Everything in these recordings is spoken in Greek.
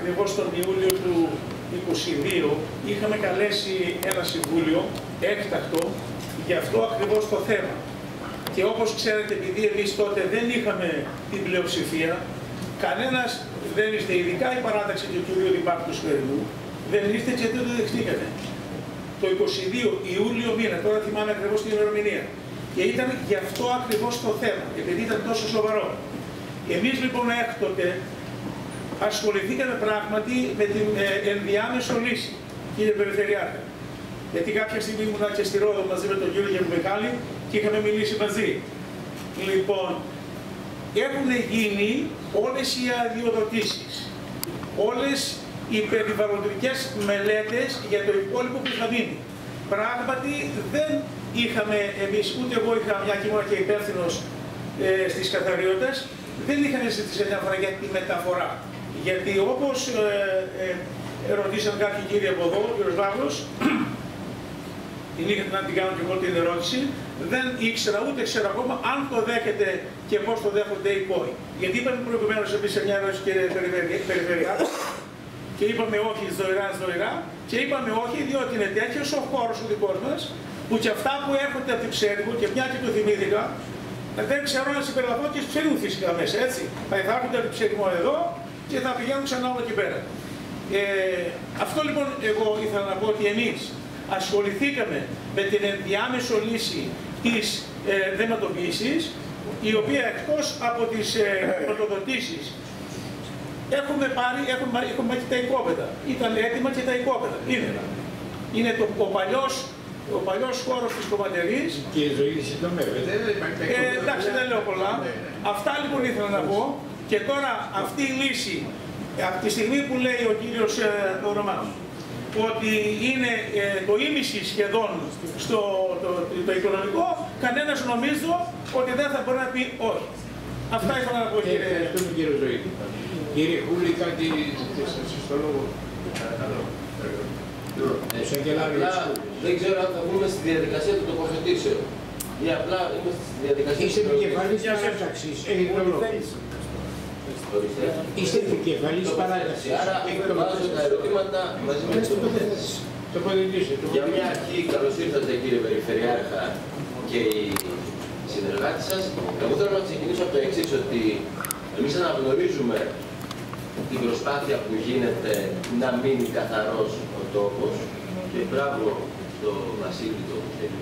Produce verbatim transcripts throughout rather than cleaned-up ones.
ακριβώς τον Ιούλιο του είκοσι δύο είχαμε καλέσει ένα συμβούλιο έκτακτο για αυτό ακριβώς το θέμα. Και όπως ξέρετε, επειδή εμείς τότε δεν είχαμε την πλειοψηφία, κανένας δεν είστε, ειδικά η παράταξη του κυρίου Δημάρχου του Σφαιρινού, δεν είστε και δεν το δεχτήκατε. Το είκοσι δύο Ιούλιο μήνα, τώρα θυμάμαι ακριβώς την ημερομηνία. Και ήταν γι' αυτό ακριβώς το θέμα, επειδή ήταν τόσο σοβαρό. Εμείς λοιπόν έκτοτε ασχοληθήκαμε πράγματι με την ε, ενδιάμεσο λύση, κύριε Περιφερειάρχα. Γιατί κάποια στιγμή ήμουν και στη Ρόδο μαζί με τον κύριο Γερμικάλη και είχαμε μιλήσει μαζί. Λοιπόν, έχουν γίνει όλες οι αδειοδοτήσεις, όλες οι περιβαλλοντικές μελέτες για το υπόλοιπο που θα μείνει. Πράγματι δεν είχαμε εμείς, ούτε εγώ είχα μια και ήμουν και υπεύθυνος ε, στις καθαριότητες, δεν είχαμε συζητήσει μια φορά για τη μεταφορά. Γιατί όπως ε, ε, ρωτήσαν κάποιοι κύριοι από εδώ, ο κ. Βάβλος, την είχατε να την κάνω και εγώ την ερώτηση, δεν ήξερα ούτε ξέρω ακόμα αν το δέχεται και πώς το δέχονται οι πόοι. Γιατί είπαμε προηγουμένως εμείς σε μια ερώτηση, κύριε Περιφερειάρχη, και είπαμε όχι ζωηρά, ζωηρά, και είπαμε όχι διότι είναι τέτοιος ο χώρος ο δικός μας, που και αυτά που έρχονται από την Ψέρικο, και μια και το θυμήθηκα, δεν ξέρω να συμπεριλαμβάνω και Ψέρικο φυσικά μέσα, έτσι. Θα έρχονται από την Ψέρικο εδώ και θα πηγαίνουν ξανά όλο εκεί πέρα. Ε, αυτό λοιπόν εγώ ήθελα να πω ότι εμείς ασχοληθήκαμε με την ενδιάμεσο λύση της ε, δεματοποίησης, η οποία εκτός από τις ε, πρωτοδοτήσεις έχουμε πάρει, έχουμε, έχουμε και τα οικόπεδα. Ήταν έτοιμα και τα οικόπεδα. Είναι, είναι το, ο παλιός ο παλιός χώρος της Κομματερής. Και η ζωή συντομεύεται. Ε, εντάξει, δεν λέω πολλά. Αυτά λοιπόν ήθελα να πω. Και τώρα αυτή η λύση, από τη στιγμή που λέει ο κύριος ε, ο Ρωμάνος, ότι είναι ε, το ίμιση σχεδόν στο το, το, το οικονομικό, κανένας νομίζω ότι δεν θα μπορεί να πει όχι. Αυτά ήθελα να πω, κύριε. Ευχαριστούμε, κύριε Ζωή. Κύριε Χούλη, κάτι στο λόγο. Δεν ξέρω αν θα βγούμε στη διαδικασία του τοποθετήσεων. Ή απλά είμαστε στη διαδικασία του Είστε επικεφαλής παράταξης. Έχετε το λόγο. Είστε επικεφαλής παράταξης. Άρα βάζω τα ερωτήματα μαζί με τις τοποθετήσεις. Για μια αρχή, καλώς ήρθατε κύριε Περιφερειάρχα και οι συνεργάτες σας. Εγώ θέλω να ξεκινήσω από το εξής, ότι εμείς αναγνωρίζουμε την προσπάθεια που γίνεται να μείνει καθαρός ο τόπος, και μπράβο στο Βασίλη το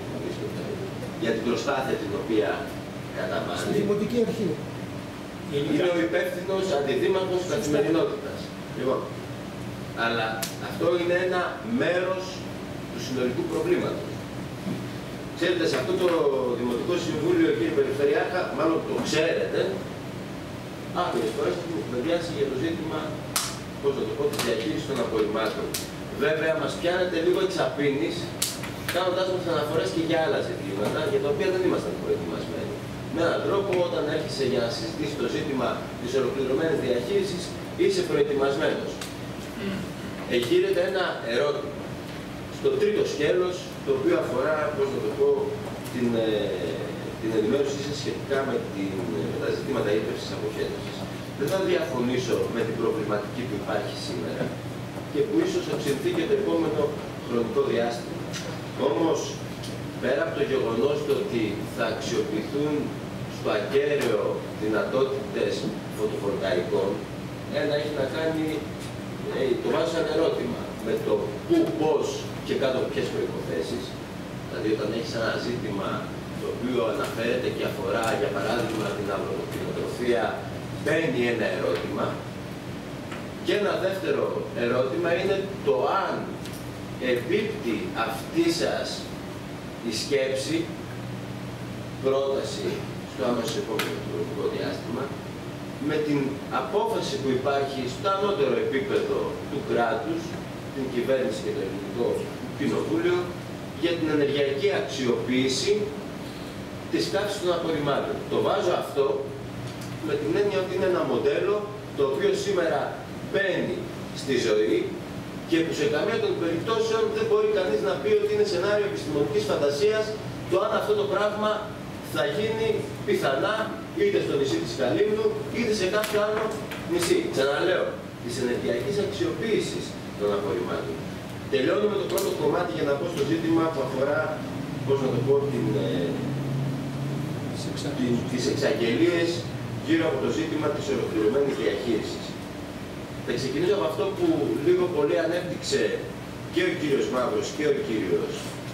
για την προσπάθεια την οποία καταβάλει. Στη Δημοτική Αρχή. Είναι ο υπεύθυνος αντιδήμαρχος καθημερινότητας. Λοιπόν, αλλά αυτό είναι ένα μέρος του συνολικού προβλήματος. Ξέρετε, σε αυτό το Δημοτικό Συμβούλιο, κύριε Περιφερειάρχα, μάλλον το ξέρετε, άπειρες φορές που έχουμε διάσει για το ζήτημα, πώς να το πω, της διαχείρισης των απορριμμάτων. Βέβαια, μας πιάνετε λίγο εξαπίνης, κάνοντας μας αναφορές και για άλλα ζητήματα, για τα οποία δεν ήμασταν προετοιμασμένοι. Με έναν τρόπο, όταν έρχεσαι για να συζητήσει το ζήτημα της ολοκληρωμένης διαχείρισης, είσαι προετοιμασμένος. Εγείρεται ένα ερώτημα στο τρίτο σκέλος, το οποίο αφορά, πώς να το πω, την, ε, την ενημέρωσή σας σχετικά με, την, με τα ζητήματα ύπαρξης αποχέτευσης. Δεν θα διαφωνήσω με την προβληματική που υπάρχει σήμερα και που ίσως οξυνθεί και το επόμενο χρονικό διάστημα. Όμως, πέρα από το γεγονός ότι θα αξιοποιηθούν στο ακέραιο δυνατότητες φωτοβολταϊκών, ένα έχει να κάνει, ε, το βάζω σαν ερώτημα, με το πού, πώς και κάτω από ποιες προϋποθέσεις. Δηλαδή, όταν έχεις ένα ζήτημα το οποίο αναφέρεται και αφορά, για παράδειγμα, την αγροτροφία, μπαίνει ένα ερώτημα. Και ένα δεύτερο ερώτημα είναι το αν επίπτει αυτή σας η σκέψη, πρόταση στο άμεσο επόμενο χρονικό διάστημα, με την απόφαση που υπάρχει στο ανώτερο επίπεδο του κράτους, την κυβέρνηση και το ελληνικό κοινοβούλιο, για την ενεργειακή αξιοποίηση της καύσης των απορριμμάτων. Το βάζω αυτό με την έννοια ότι είναι ένα μοντέλο το οποίο σήμερα μπαίνει στη ζωή και που σε καμία των περιπτώσεων δεν μπορεί κανείς να πει ότι είναι σενάριο επιστημονικής φαντασίας το αν αυτό το πράγμα θα γίνει πιθανά είτε στο νησί της Καλύμνου είτε σε κάποιο άλλο νησί. Ξαναλέω, της ενεργειακής αξιοποίησης των απορριμμάτων. Τελειώνω με το πρώτο κομμάτι για να πω στο ζήτημα που αφορά, πώς να το πω, την, ε, την, τις εξαγγελίες γύρω από το ζήτημα της ολοκληρωμένης διαχείρισης. Θα ξεκινήσω από αυτό που λίγο πολύ ανέπτυξε και ο κύριος Μαύρος και ο κύριος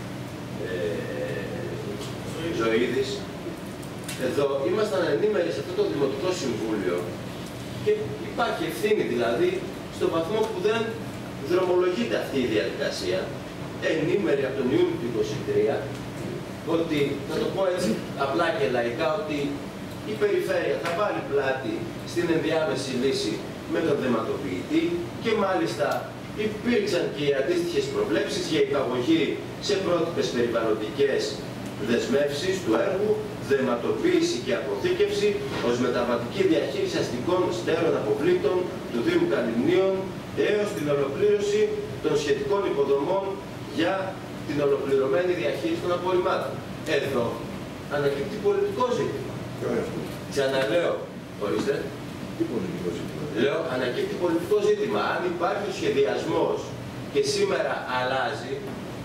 ε, Ζωήδης. Εδώ ήμασταν ενήμεροι σε αυτό το Δημοτικό Συμβούλιο και υπάρχει ευθύνη δηλαδή στον βαθμό που δεν δρομολογείται αυτή η διαδικασία, ενήμεροι από τον Ιούνιο του είκοσι τρία, ότι, θα το πω έτσι απλά και λαϊκά, ότι η περιφέρεια θα βάλει πλάτη στην ενδιάμεση λύση με τον δεματοποιητή και μάλιστα υπήρξαν και οι αντίστοιχες προβλέψεις για υπαγωγή σε πρότυπες περιβαλλοντικές δεσμεύσεις του έργου, δεματοποίηση και αποθήκευση ως μεταβατική διαχείριση αστικών στέρεων αποβλήτων του Δήμου Καλυμνίων έως την ολοκλήρωση των σχετικών υποδομών για την ολοκληρωμένη διαχείριση των απορριμμάτων. Εδώ ανακύπτει πολιτικό ζήτημα. Ξαναλέω, ορίστε. Τι πολιτικό ζήτημα? Λέω, ανακύπτει πολιτικό ζήτημα. Αν υπάρχει ο σχεδιασμός και σήμερα αλλάζει,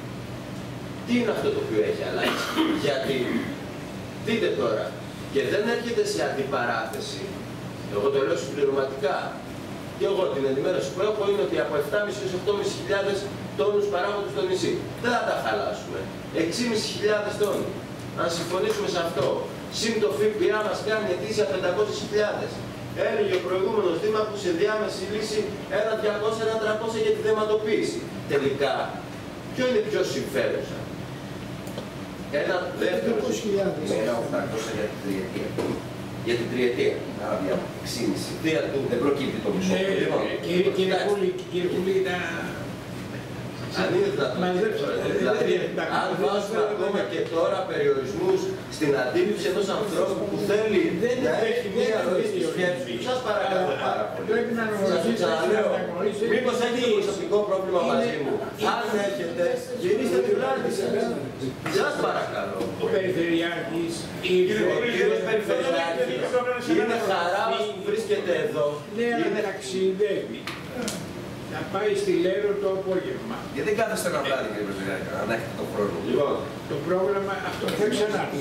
τι είναι αυτό το οποίο έχει αλλάξει? Γιατί, δείτε τώρα, και δεν έρχεται σε αντιπαράθεση, εγώ το λέω συμπληρωματικά, και εγώ την ενημέρωση που έχω είναι ότι από επτάμισι έως οκτώ χιλιάδες τόνους παράγονται στο νησί. Δεν θα τα χαλάσουμε. έξι χιλιάδες πεντακόσιες τόνοι. Αν συμφωνήσουμε σε αυτό, συν το ΦΠΑ μας κάνει ετήσια πεντακόσιες χιλιάδες. Έλεγε ο προηγούμενος δήμαρχος σε διάμεση λύση ένα διακόσια, ένα τριακόσια για τη δεματοποίηση. Τελικά, ποιο είναι πιο συμφέρουσα? Ένα δεύτερο Ένα οκτακόσια για την τριετία. για την τριετία. Άρα για έξι κόμμα πέντε. Δεν προκύπτει το μισό. Κύριε Κούλη, Αν είναι δυνατόν. Δηλαδή, αν βάζουμε ακόμα και τώρα περιορισμούς στην αντίληψη ενός ανθρώπου που θέλει να έχει μία ροή στη σκέψη του, σας παρακαλώ πάρα πολύ. Σας το ξαναλέω, μήπως έχετε προσωπικό πρόβλημα μαζί μου? Αν έχετε, γυρίστε την πλάτη σας. Σας παρακαλώ. ο Περιφερειάρχης Ο κύριος Περιφερειάρχης, είναι χαρά μας που βρίσκεται εδώ. λέει να ταξιδεύει. Να πάει στη Λέρο το απόγευμα. Γιατί δεν κάθεστε ένα βράδυ, κύριε Περιφερειάρχη, αν έχετε τον χρόνο? Λοιπόν, Το πρόγραμμα αυτό θα ξανάρθει.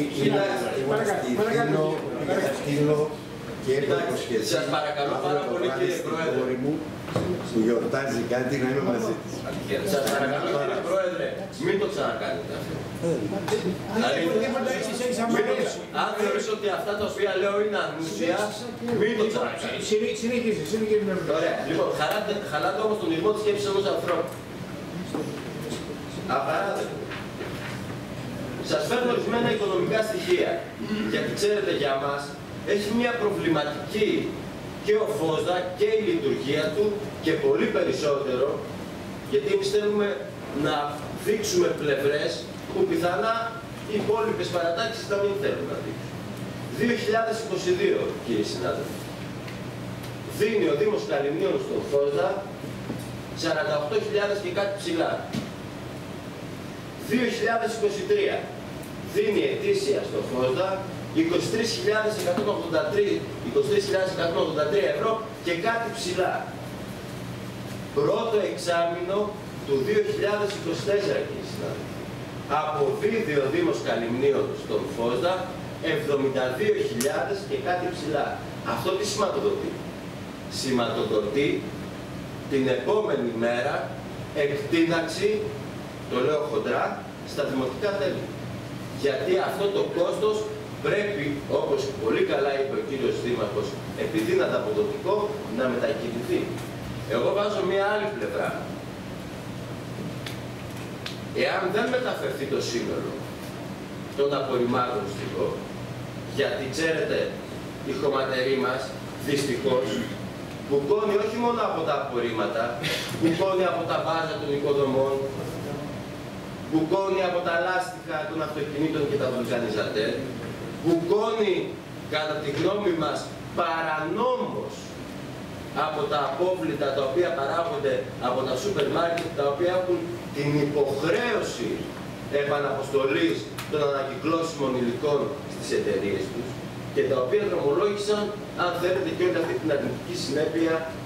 Θα στείλω και έχω υποσχεθεί σας παρακαλώ πάρα πολύ κύριε Πρόεδρε. που γιορτάζει κάτι να είμαι μαζί της. Σας παρακαλώ κύριε Πρόεδρε, μην το ξανακάνετε αυτό. Δηλαδή, αν θεωρείς ότι αυτά τα οποία λέω είναι ανούσια, μην το ξανακάνετε. Συνεχίζει, συνεχίζει με αυτό. Ωραία, λοιπόν, χαλάτε όμως τον ηρμό της σκέψης ενός ανθρώπου. Απαράδεκτο. Σας φέρνω ορισμένα οικονομικά στοιχεία, γιατί ξέρετε για μας έχει μια προβληματική και ο ΦΟΣΔΑ και η λειτουργία του και πολύ περισσότερο, γιατί εμείς θέλουμε να δείξουμε πλευρές που πιθανά οι υπόλοιπες παρατάξεις να μην θέλουν να δείξουν. δύο χιλιάδες είκοσι δύο, κύριοι συνάδελφοι, δίνει ο Δήμος Καλυμνίων στον ΦΟΣΔΑ σαράντα οκτώ χιλιάδες και κάτι ψηλά. δύο χιλιάδες είκοσι τρία δίνει ετήσια στο ΦΟΣΔΑ είκοσι τρεις χιλιάδες εκατόν ογδόντα τρία ευρώ και κάτι ψηλά. Πρώτο εξάμηνο του δύο χιλιάδες είκοσι τέσσερα, κύριε συνάδελφοι, αποδίδει ο Δήμος Καλυμνίων στον ΦΟΣΔΑ εβδομήντα δύο χιλιάδες και κάτι ψηλά. Αυτό τι σηματοδοτεί? Σηματοδοτεί την επόμενη μέρα εκτείναξη, το λέω χοντρά, στα δημοτικά τέλη. Γιατί αυτό το κόστος πρέπει, όπως πολύ καλά είπε ο κύριος Δήμαρχος, επειδή είναι ανταποδοτικό, να μετακινηθεί. Εγώ βάζω μία άλλη πλευρά. Εάν δεν μεταφερθεί το σύνολο των απορριμμάτων στην χώρα, γιατί ξέρετε, η χωματερή μας, δυστυχώς, μπουκώνει όχι μόνο από τα απορρίμματα, μπουκώνει από τα βάζα των οικοδομών, μπουκώνει από τα λάστιχα των αυτοκινήτων και τα βουλκανιζατέρ, μπουκώνει, κατά τη γνώμη μας, παρανόμως από τα απόβλητα τα οποία παράγονται από τα σούπερ μάρκετ, τα οποία έχουν την υποχρέωση επαναποστολής των ανακυκλώσιμων υλικών στις εταιρείες τους και τα οποία δρομολόγησαν, αν θέλετε, και όλη αυτή την αρνητική συνέπεια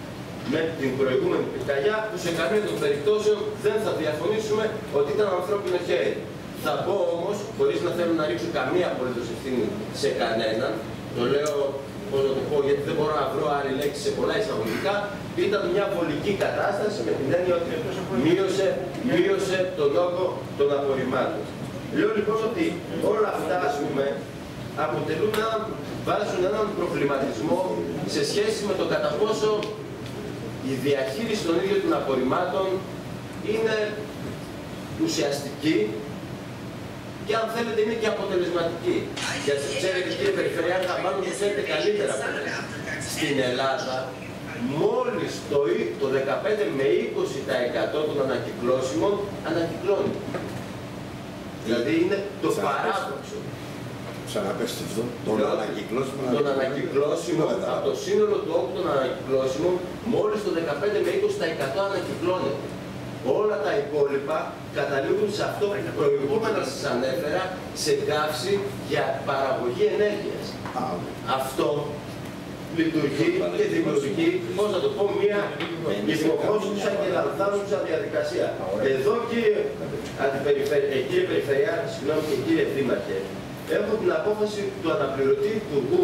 με την προηγούμενη πυρκαγιά, που σε καμία των περιπτώσεων δεν θα διαφωνήσουμε ότι ήταν ανθρώπινο χέρι. Θα πω όμως, χωρίς να θέλω να ρίξω καμία απολύτως ευθύνη σε κανέναν, το λέω, πώς να το πω, γιατί δεν μπορώ να βρω άλλη λέξη σε πολλά εισαγωγικά, ήταν μια βολική κατάσταση με την έννοια ότι μείωσε, μείωσε τον όγκο των απορριμμάτων. Λέω λοιπόν ότι όλα αυτά, ας πούμε, αποτελούν ένα, βάζουν έναν προβληματισμό σε σχέση με το κατά πόσο η διαχείριση των ίδιων των απορριμμάτων είναι ουσιαστική και αν θέλετε είναι και αποτελεσματική. Γιατί ξέρετε κύριε Περιφερειάρχα, μάλλον το ξέρετε καλύτερα από εμένα. Στην Ελλάδα μόλις το, το δεκαπέντε με είκοσι τοις εκατό των ανακυκλώσιμων ανακυκλώνει. Δηλαδή είναι το παράδοξο. Ξαναπέστε αυτό. Τον ανακυκλώσιμο. Τον ανακυκλώσιμο, από το σύνολο του όγκου των ανακυκλώσιμων, μόλις το δεκαπέντε με είκοσι τοις εκατό ανακυκλώνεται. Όλα τα υπόλοιπα καταλήγουν σε αυτό που προηγούμενα σας ανέφερα, σε καύση για παραγωγή ενέργειας. Αυτό λειτουργεί και δημιουργεί, πώς να το πω, μια υποχώρουσα και λανθάνουσα διαδικασία. Εδώ κύριε, κύριε Περιφερειάρχη, συγγνώμη και κύριε Δήμαρχε, έχω την απόφαση του αναπληρωτή υπουργού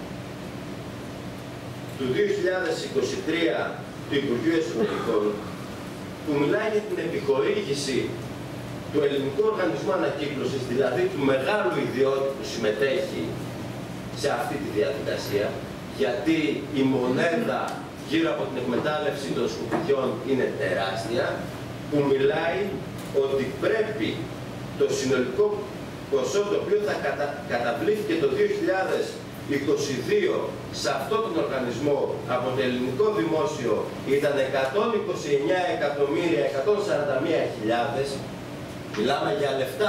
του δύο χιλιάδες είκοσι τρία του Υπουργείου Εσωτερικών, που μιλάει για την επιχορήγηση του Ελληνικού Οργανισμού Ανακύκλωσης, δηλαδή του μεγάλου ιδιώτη που συμμετέχει σε αυτή τη διαδικασία, γιατί η μονέδα γύρω από την εκμετάλλευση των σκουπιδιών είναι τεράστια, που μιλάει ότι πρέπει το συνολικό ποσό το οποίο θα κατα... καταβλήθηκε το δύο χιλιάδες είκοσι δύο σε αυτόν τον οργανισμό από το ελληνικό δημόσιο ήταν εκατόν είκοσι εννέα εκατομμύρια εκατόν σαράντα μία χιλιάδες. Μιλάμε για λεφτά.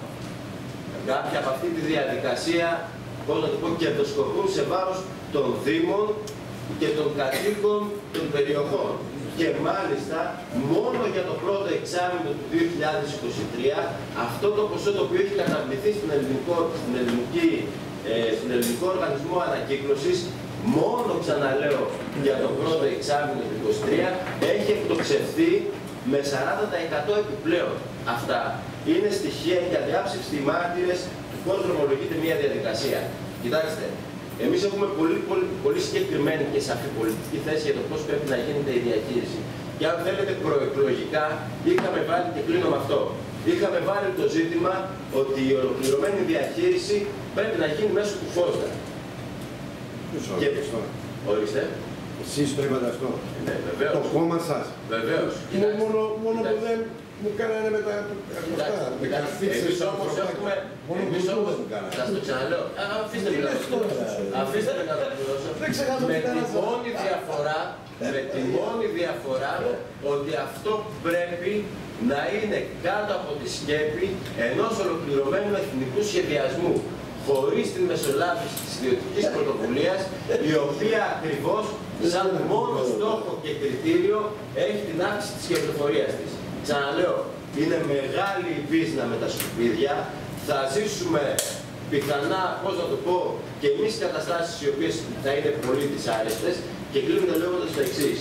Κάποια από αυτή τη διαδικασία, πώς να το πω, κερδοσκοπούν σε βάρος των Δήμων και των κατοίκων των περιοχών. Και μάλιστα μόνο για το πρώτο εξάμηνο του δύο χιλιάδες είκοσι τρία αυτό το ποσό το οποίο έχει καταβληθεί στην ελληνικό, στην ελληνική, ε, στον Ελληνικό Οργανισμό Ανακύκλωσης, μόνο ξαναλέω για το πρώτο εξάμηνο του είκοσι τρία έχει εκτοξευθεί με σαράντα τοις εκατό επιπλέον. Αυτά είναι στοιχεία για διάψευστοι μάρτυρες του πώς δρομολογείται μια διαδικασία. Κοιτάξτε, εμείς έχουμε πολύ, πολύ, πολύ συγκεκριμένη και σαφή πολιτική θέση για το πώς πρέπει να γίνεται η διαχείριση. Και αν θέλετε προεκλογικά, είχαμε βάλει, και κλείνω με αυτό, είχαμε βάλει το ζήτημα ότι η ολοκληρωμένη διαχείριση πρέπει να γίνει μέσω του ΦΟΣΔΑ. Και... Ορίστε. Εσείς το είπατε αυτό. Ναι, βεβαίως. Το κόμμα σας. Βεβαίως. Μόνο, μόνο που δεν μου κάνανε με τα αυτά. Εμείς όμως έχουμε... Εμείς όμως... Θα το ξαναλέω. Αφήστε με να το Αφήστε με να το πληρώσω. Με τη μόνη διαφορά, με τη μόνη διαφορά ότι αυτό πρέπει να είναι κάτω από τη σκέπη ενός ολοκληρωμένου εθνικού σχεδιασμού, χωρίς την μεσολάβηση της ιδιωτικής πρωτοβουλίας, η οποία ακριβώς σαν μόνο στόχο και κριτήριο έχει την αύξηση της κερδοφορίας της. Ξαναλέω, είναι μεγάλη η πίσνα με τα σκουπίδια, θα ζήσουμε πιθανά, πώς να το πω, και εμείς καταστάσεις οι οποίες θα είναι πολύ δυσάρεστες, και κλείνουμε λέγοντας το εξής.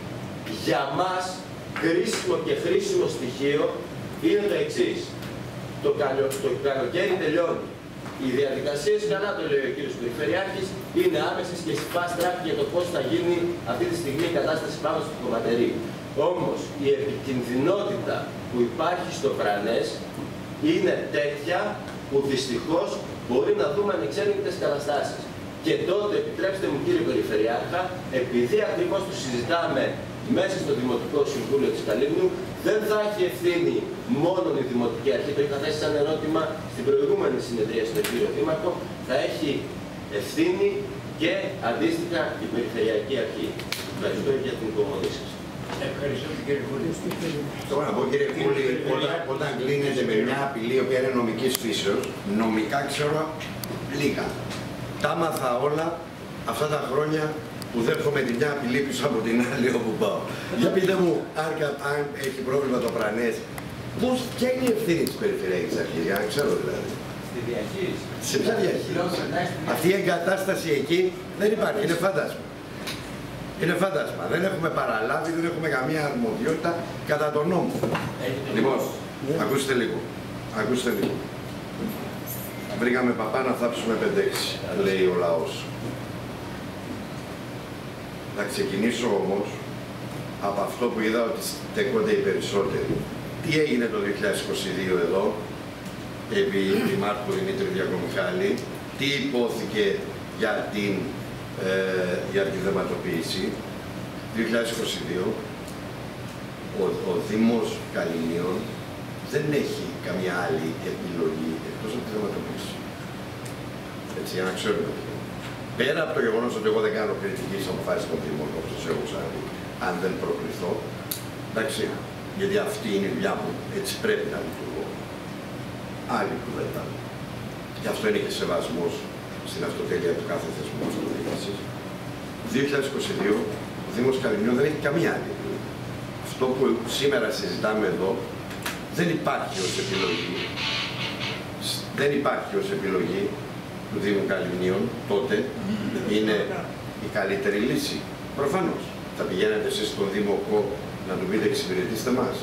Για μας, κρίσιμο και χρήσιμο στοιχείο είναι το εξής. Το, καλο, το καλοκαίρι τελειώνει. Οι διαδικασίες, καλά το λέει ο κύριος Περιφερειάρχης, είναι άμεσες και fast track για το πώς θα γίνει αυτή τη στιγμή η κατάσταση πάνω στο κομματερί. Όμως η επικινδυνότητα που υπάρχει στο Βρανές είναι τέτοια που δυστυχώς μπορεί να δούμε ανεξέλεγκτες καταστάσεις. Και τότε, επιτρέψτε μου κύριε Περιφερειάρχα, επειδή ακριβώς το συζητάμε μέσα στο Δημοτικό Συμβούλιο της Καλύμνου, δεν θα έχει ευθύνη μόνο η Δημοτική Αρχή, το είχα θέσει σαν ερώτημα στην προηγούμενη συνεδρία στον κύριο Δήμαρχο, θα έχει ευθύνη και αντίστοιχα η Περιφερειακή Αρχή. Ευχαριστώ για την υπομονή σας. Ευχαριστώ κύριε Κούλη. Τώρα να πω κύριε Κούλη, όταν, όταν κλείνεται με μια απειλή η οποία είναι νομικής φύσεως, νομικά ξέρω λίγα. Τα άμαθα όλα αυτά τα χρόνια που δέχομαι τη μια απειλή πίσω από την άλλη όπου πάω. Για πείτε μου, αν, αν έχει πρόβλημα το Πρανές, πώς, ποια είναι η ευθύνη της Περιφερειακής Αρχής, για να ξέρω δηλαδή. Στη διαχείριση. Σε ποια διαχείριση. Αυτή η εγκατάσταση εκεί δεν υπάρχει, είναι φάντασμα. Είναι φάντασμα. Δεν έχουμε παραλάβει, δεν έχουμε καμία αρμοδιότητα κατά τον νόμο. Λοιπόν, ακούστε λίγο. Ακούστε λίγο. Βρήκαμε παπά να θάψουμε πέντε έξι, λέει ο λαός. Θα ξεκινήσω όμως από αυτό που είδα ότι στέκονται οι περισσότεροι. Τι έγινε το δύο χιλιάδες είκοσι δύο εδώ, επί Δημάρχου Δημήτρη Διακομιχάλη, τι υπόθηκε για την, ε, για τη δεματοποίηση. δύο χιλιάδες είκοσι δύο, ο, ο Δήμος Καληνίων δεν έχει καμία άλλη επιλογή εκτός από τη δεματοποίηση. Έτσι, για να ξέρουμε. Πέρα από το γεγονός ότι εγώ δεν κάνω κριτική στις αποφάσεις των Δήμων, όπως σας έχω ξαναδεί, αν δεν προκληθώ, εντάξει, γιατί αυτή είναι η δουλειά μου, έτσι πρέπει να λειτουργώ. Άλλη κουβέντα. Και αυτό είναι και σεβασμός στην αυτοτέλεια του κάθε θεσμού αυτοδιοίκησης. δύο χιλιάδες είκοσι δύο, ο Δήμος Καληνίων δεν έχει καμία άλλη επιλογή. Αυτό που σήμερα συζητάμε εδώ δεν υπάρχει ως επιλογή. Δεν υπάρχει ως επιλογή του Δήμου Καληνίων τότε. Είναι η καλύτερη λύση. Προφανώς. Θα πηγαίνετε εσείς στον Δήμο ΚΟ να του πείτε εξυπηρετήστε μας.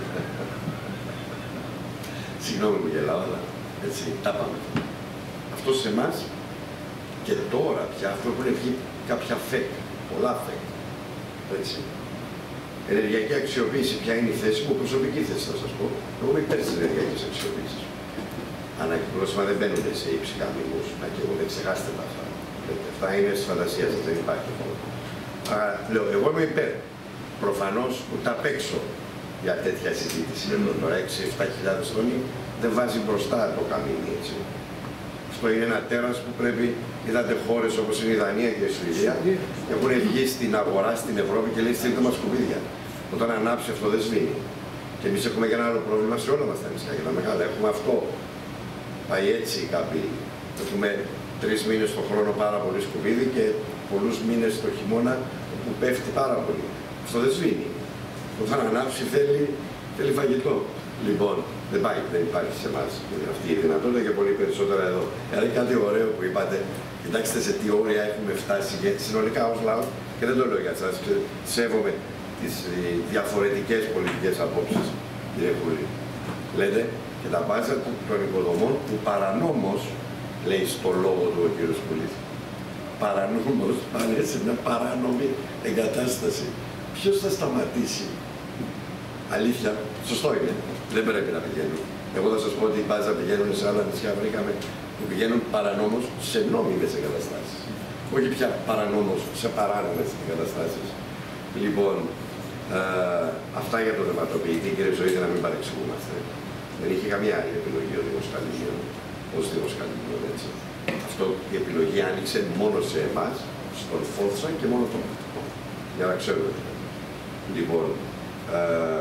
Συγγνώμη που γελάω, αλλά έτσι, τα πάμε. Αυτό σε εμάς και τώρα πια αυτό έχουν βγει κάποια φεκ, πολλά φεκ. Έτσι. Ενεργειακή αξιοποίηση, ποια είναι η θέση μου, προσωπική θέση θα σας πω. Εγώ είμαι υπέρ της ενεργειακής αξιοποίησης. Ανακυκλώσιμα δεν μπαίνουν σε ύψηκα μήμους, να καίγονται, ξεχάστε τα αυτά. Αυτά είναι στις φαντασίες σας, δεν υπάρχει αυτό. Άρα, λέω, εγώ είμαι υπέρ. Προφανώς ούτε απ' έξω για τέτοια συζήτηση εδώ τώρα, έξι εφτά χιλιάδες τόνοι, δεν βάζει μπροστά το καμίνι, έτσι. Αυτό είναι ένα τέρας που πρέπει, είδατε χώρες όπως είναι η Δανία και η Σουηδία, έχουν βγει στην αγορά στην Ευρώπη και λέει στείλτε μας σκουπίδια. Όταν ανάψει αυτό δεν σβήνει. Και εμείς έχουμε και ένα άλλο πρόβλημα σε όλα μας τα νησιά και τα μεγάλα. Έχουμε αυτό. Πάει έτσι κάποιοι. Έχουμε τρεις μήνες το χρόνο πάρα πολύ σκουπίδι και πολλούς μήνες το χειμώνα που πέφτει πάρα πολύ. Αυτό δεν σβήνει. Όταν ανάψει θέλει, θέλει φαγητό. Λοιπόν, δεν πάει, δεν υπάρχει σε εμάς αυτή η δυνατότητα και πολύ περισσότερα εδώ. Δηλαδή κάτι ωραίο που είπατε, κοιτάξτε σε τι όρια έχουμε φτάσει και συνολικά ως λαό, και δεν το λέω για εσάς, σέβομαι τις διαφορετικές πολιτικές απόψεις, κύριε Βουλή. Λέτε και τα μπάζα των υποδομών που παρανόμως, λέει στο λόγο του ο κύριος Βουλής, παρανόμως πάνε σε μια παράνομη εγκατάσταση. Ποιος θα σταματήσει? Αλήθεια, σωστό είναι. Δεν πρέπει να πηγαίνουν. Εγώ θα σας πω ότι οι μπάζα πηγαίνουν σε άλλα νησιά, βρήκαμε που πηγαίνουν παρανόμως σε νόμιμες εγκαταστάσεις. Όχι πια παρανόμως σε παράνομες εγκαταστάσεις. Λοιπόν, ε, αυτά για το δεματοποιητή, κύριε Ζωήτη, να μην παρεξηγούμαστε. Δεν είχε καμία άλλη επιλογή ο Δήμος Καληνίων, ως Δήμος Καληνίων, έτσι. Αυτό η επιλογή άνοιξε μόνο σε εμάς, στον Φόθσα και μόνο τον. Για να ξέρουμε. Λοιπόν, ε,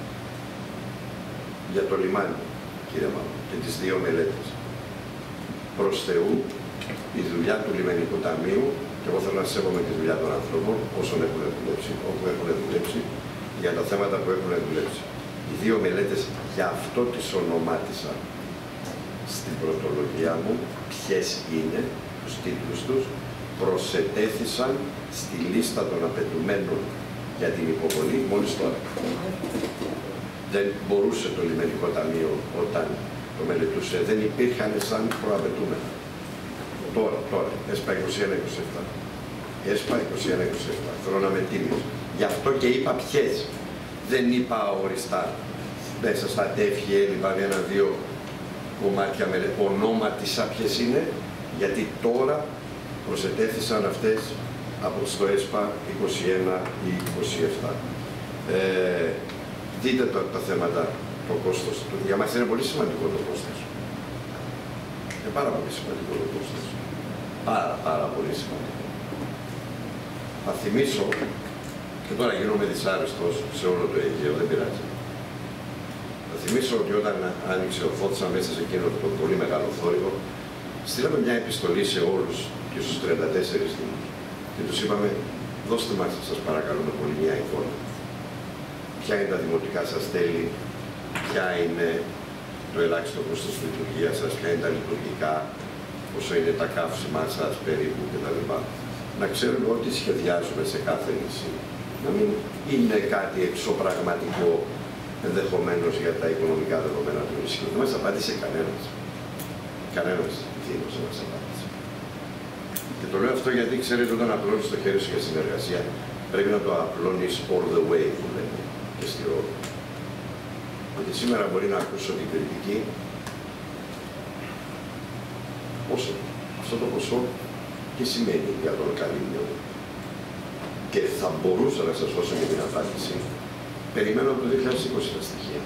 για το λιμάνι, κύριε Μάμο, και τις δύο μελέτες. Προς Θεού, η δουλειά του Λιμενικού Ταμείου, και εγώ θέλω να σέβομαι τη δουλειά των ανθρώπων, όσων έχουν δουλέψει, όπου έχουν δουλέψει, για τα θέματα που έχουν δουλέψει. Οι δύο μελέτες, για αυτό τις ονομάτισα στην πρωτολογία μου, ποιες είναι, τους τίτλους τους, προσετέθησαν στη λίστα των απαιτουμένων για την υποβολή μόλις τώρα. Δεν μπορούσε το Λιμενικό Ταμείο όταν το μελετούσε, δεν υπήρχαν σαν προαπαιτούμενα. Τώρα, τώρα, ΕΣΠΑ είκοσι ένα είκοσι επτά. ΕΣΠΑ είκοσι ένα είκοσι επτά. Θέλω να είμαι τίμιος. Γι' αυτό και είπα ποιες. Δεν είπα οριστά. Μέσα στα τεύχη έλειπα ένα-δύο κομμάτια με ονόματισα ποιες είναι, γιατί τώρα προσετέθησαν αυτές από στο ΕΣΠΑ είκοσι ένα ή είκοσι επτά. Ε, δείτε τα, τα θέματα, το κόστος. Για μας είναι πολύ σημαντικό το κόστος. Είναι πάρα πολύ σημαντικό το κόστος. Πάρα, πάρα πολύ σημαντικό. Θα θυμίσω, και τώρα γίνομαι δυσάρεστος σε όλο το Αιγαίο, δεν πειράζει. Θα θυμίσω ότι όταν άνοιξε ο Φώτσα μέσα σε εκείνο το πολύ μεγάλο θόρυβο, στείλαμε μια επιστολή σε όλους και στους τριάντα τέσσερις δήμους και τους είπαμε, δώστε μας, σας παρακαλούμε πολύ, μια εικόνα. Ποια είναι τα δημοτικά σας τέλη, ποια είναι το ελάχιστο κόστος της λειτουργίας σας, ποια είναι τα λειτουργικά, πόσο είναι τα καύσιμά σας περίπου κτλ. να ξέρουμε ότι σχεδιάζουμε σε κάθε νησί. Να μην είναι κάτι εξωπραγματικό ενδεχομένως για τα οικονομικά δεδομένα του νησιού. Δεν μας απάντησε κανένας. Κανένας δήμος δεν μας απάντησε. Και το λέω αυτό γιατί ξέρετε, όταν απλώνεις το χέρι σου για συνεργασία, πρέπει να το απλώνεις all the way, που λέμε, και στη ρόδο. Γιατί σήμερα μπορεί να ακούσω την κριτική. Πόσο, αυτό το ποσό τι σημαίνει για τον Καλύμνιο. Και θα μπορούσα να σας δώσω και την απάντηση. Περιμένω από το δύο χιλιάδες είκοσι τα στοιχεία.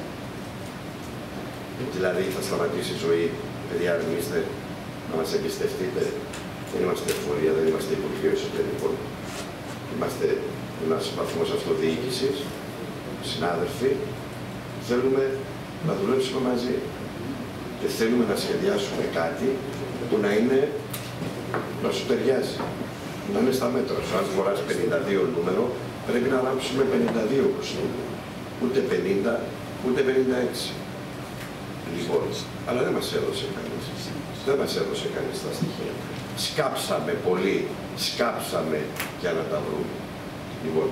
Δηλαδή θα σταματήσει η ζωή, παιδιά, αν είστε να μας εμπιστευτείτε. Δεν είμαστε εφορία, δεν είμαστε Υπουργείο Εσωτερικών. Είμαστε ένας βαθμός αυτοδιοίκησης, συνάδελφοι. Θέλουμε να δουλέψουμε μαζί. Και θέλουμε να σχεδιάσουμε κάτι που να είναι, να σου ταιριάζει. Να είναι στα μέτρα σου. Αν φοράς πενήντα δύο νούμερο, πρέπει να λάμψουμε πενήντα δύο κοστούμια. Ούτε πενήντα, ούτε πενήντα έξι. Λοιπόν, αλλά δεν μας έδωσε κανείς. Δεν μας έδωσε κανείς τα στοιχεία. Σκάψαμε πολύ, σκάψαμε για να τα βρούμε. Λοιπόν,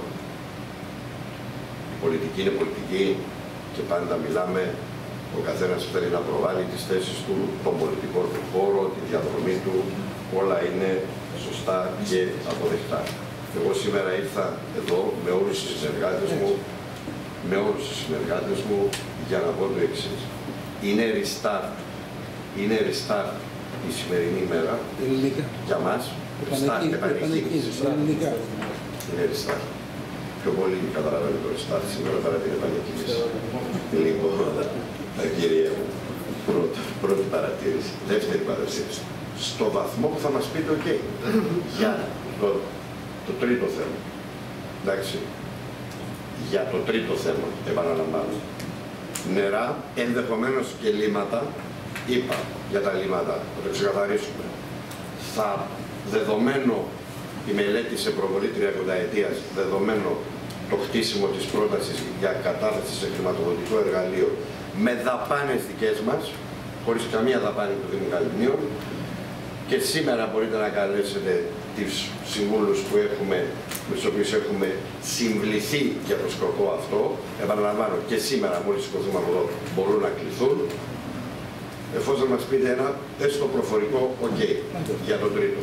η πολιτική είναι πολιτική και πάντα μιλάμε, ο καθένας θέλει να προβάλλει τις θέσεις του, τον πολιτικό του χώρο, τη διαδρομή του, όλα είναι σωστά και αποδεκτά. Εγώ σήμερα ήρθα εδώ με όλους τους συνεργάτες μου, με όλους τους συνεργάτες μου για να πω το εξής. Είναι restart, είναι restart η σημερινή ημέρα για μας, restart, επανεκκίνηση. Είναι restart. Πιο πολύ καταλαβαίνει το restart σήμερα παρά την επανεκκίνηση. Λοιπόν, κύριε μου, πρώτη, πρώτη παρατήρηση. Δεύτερη παρατήρηση. Στο βαθμό που θα μας πείτε, ok, για το, το τρίτο θέμα. Εντάξει, για το τρίτο θέμα, επαναλαμβάνω. Νερά, ενδεχομένως και λίμματα, είπα για τα λίμματα, θα το ξεκαθαρίσουμε. Θα, δεδομένο η μελέτη σε προβολή τριανταετίας, δεδομένο το χτίσιμο της πρότασης για κατάθεση σε χρηματοδοτικό εργαλείο με δαπάνες δικές μας, χωρίς καμία δαπάνη του Δήμου Καλυμνίων, και σήμερα μπορείτε να καλέσετε τους συμβούλους που έχουμε, με τους οποίους έχουμε συμβληθεί για το σκοπό αυτό. Επαναλαμβάνω, και σήμερα μόλις σηκωθούμε από εδώ μπορούν να κληθούν, εφόσον μας πείτε ένα έστω προφορικό ok για το τρίτο.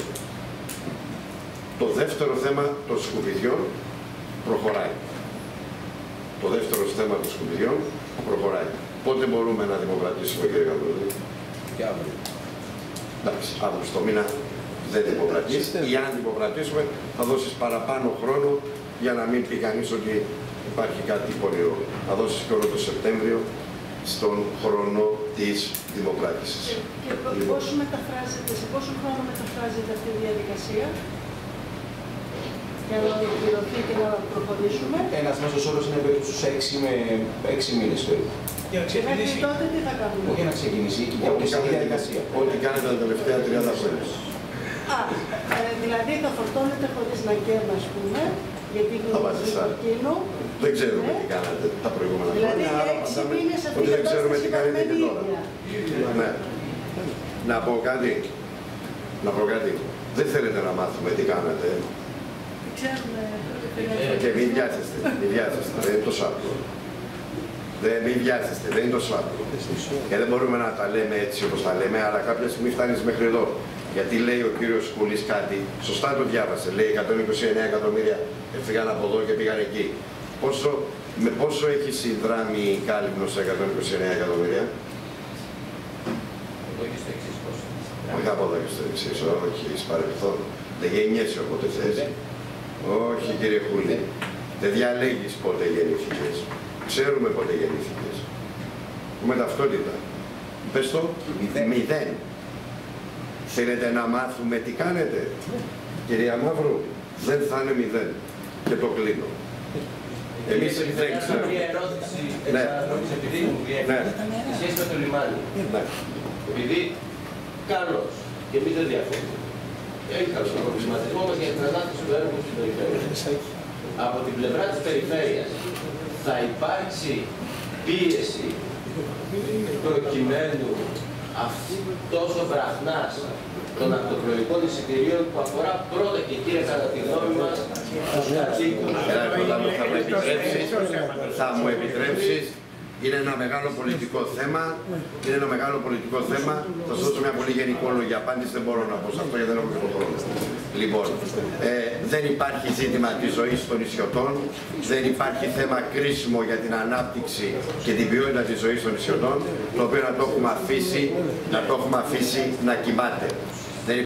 Το δεύτερο θέμα των σκουπιδιών προχωράει. Το δεύτερο θέμα των σκουπιδιών προχωράει. Πότε μπορούμε να δημοκρατήσουμε, κύριε Καμπρούδη? Και αύριο. Εντάξει, αύριο στο μήνα δεν δημοκρατείς. Ή αν δημοκρατήσουμε θα δώσεις παραπάνω χρόνο για να μην πει κανείς ότι υπάρχει κάτι πονηρό. Θα δώσεις χρόνο το Σεπτέμβριο στον χρόνο της δημοκράτησης. Και λοιπόν, πόσο μεταφράζεται, σε πόσο χρόνο μεταφράζεται αυτή η διαδικασία για να ολοκληρωθεί και να προχωρήσουμε? Ένας μέσος όρος είναι περίπου στους έξι με έξι μήνες περίπου. Και μέχρι τότε τι θα κάνουμε? Όχι να ξεκινήσει, για όλη τη διαδικασία. Ό,τι κάνετε τα τελευταία τριάντα χρόνια. Α, ε, δηλαδή θα φορτώνετε χωρίς να καίμα, ας πούμε, γιατί είναι εκείνο. Δεν ξέρουμε τι κάνατε τα προηγούμενα χρόνια. Δηλαδή έξι μήνες αυτή ότι η δεν ξέρουμε τι κατάσταση κάνετε και τώρα. ίδια. Ναι. Να πω κάτι. Να πω κάτι. Δεν θέλετε να μάθουμε τι κάνατε. Ξέρουμε. Και μην βιάζεστε, μην βιάζεστε. Δεν είναι τόσο απλό. Δεν μην βιάζεστε, δεν είναι τόσο απλό. Και δεν μπορούμε να τα λέμε έτσι όπως τα λέμε, αλλά κάποια στιγμή φτάνεις μέχρι εδώ. Γιατί λέει ο κύριος Κούλης κάτι, σωστά το διάβασε, λέει εκατόν είκοσι εννέα εκατομμύρια έφυγαν από εδώ και πήγαν εκεί. Πόσο, με πόσο έχει συνδράμει η Κάλυμνος σε εκατόν είκοσι εννέα εκατομμύρια? Εδώ και στο εξής πόσο. Όχι από εδώ και στο εξής, όχι, εις παρελθόν. Δεν γεννιέσαι όποτε θες. Όχι κύριε Κούλη, δεν διαλέγεις πότε γεννήθηκες. Ξέρουμε πότε γεννήθηκες. Με ταυτότητα. Πες το, μηδέν. Θέλετε να μάθουμε τι κάνετε? Κυρία Μαύρου, δεν θα είναι μηδέν. Και το κλείνω. Εμείς δεν ξέρουμε. Μια ερώτηση, Ναι. επειδή μου Ναι. σε σχέση με το λιμάνι. Ναι. Επειδή καλώς και εμείς δεν διαφωνούμε. Έχει καλώς τον προβληματισμό μας για την ανάπτυξη του έργου στην περιφέρεια. Από την πλευρά της περιφέρειας θα υπάρξει πίεση προκειμένου αυτός ο βραχνάς των ακτοπλοϊκών εισιτηρίων που αφορά πρώτα και κύρια κατά τη γνώμη μας τους κατοίκους. Θα μου επιτρέψεις, θα μου επιτρέψεις, είναι ένα μεγάλο πολιτικό θέμα, είναι ένα μεγάλο πολιτικό θέμα. Θα σας δώσω μια πολύ γενικόλογη απάντηση, δεν μπορώ να πω σε αυτό γιατί δεν έχω και τον χρόνο. Λοιπόν, ε, δεν υπάρχει ζήτημα της ζωής των νησιωτών, δεν υπάρχει θέμα κρίσιμο για την ανάπτυξη και την ποιότητα της ζωής των νησιωτών, το οποίο να το έχουμε αφήσει, να το έχουμε αφήσει να κοιμάται.